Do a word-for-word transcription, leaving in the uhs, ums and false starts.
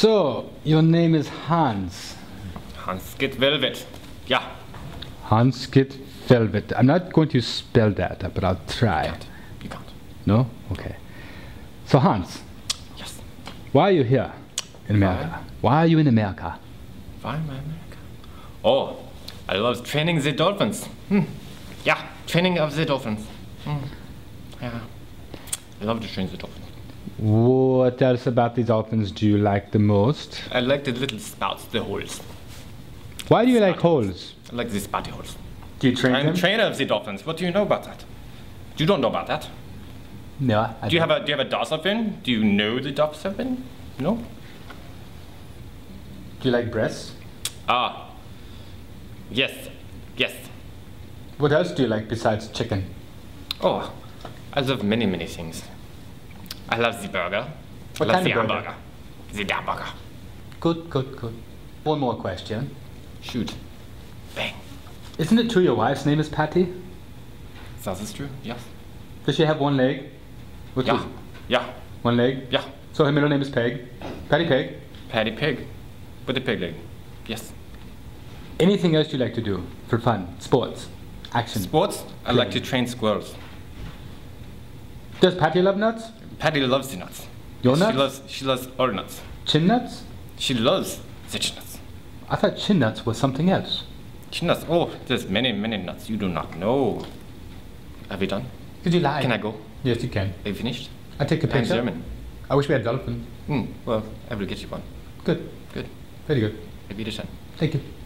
So, your name is Hans. Hans get velvet. Yeah. Hans get velvet. I'm not going to spell that, but I'll try. You can't. You can't. No? Okay. So Hans, Yes. why are you here in America? Why? Why are you in America? Why am I America? Oh, I love training the dolphins. Hmm. Yeah, training of the dolphins. Hmm. Yeah. I love to train the dolphins. What else about the dolphins do you like the most? I like the little spouts, the holes. Why do you like Spotty holes? I like the spotty holes. Do you train I'm them? a trainer of the dolphins. What do you know about that? You don't know about that. No. I Do you have a do you have a dolphin? Do you know the dolphin? No? Do you like breasts? Ah. Yes. Yes. What else do you like besides chicken? Oh, I love many, many things. I love the burger. What I love kind the of burger? hamburger. The hamburger. Good, good, good. One more question. Shoot. Bang. Isn't it true your wife's name is Patty? That is true. Yes. Does she have one leg? Which Yeah. is Yeah. one leg? Yeah. So her middle name is Peg? Patty Peg? Patty pig. With the pig leg. Yes. Anything else you like to do for fun? Sports? Action? Sports. I like to train squirrels. Does Patty love nuts? Patty loves the nuts. Your She nuts? loves. She loves all nuts. Chin nuts? She loves the nuts. I thought chin nuts was something else. Chin nuts. Oh, there's many, many nuts you do not know. Are we done? Did you lie? Can I go? Yes, you can. Are you finished? I take a I'm picture. German. I wish we had dolphins. Hmm. Well, I will get you one. Good. Good. Very good. Auf Wiedersehen. Thank you.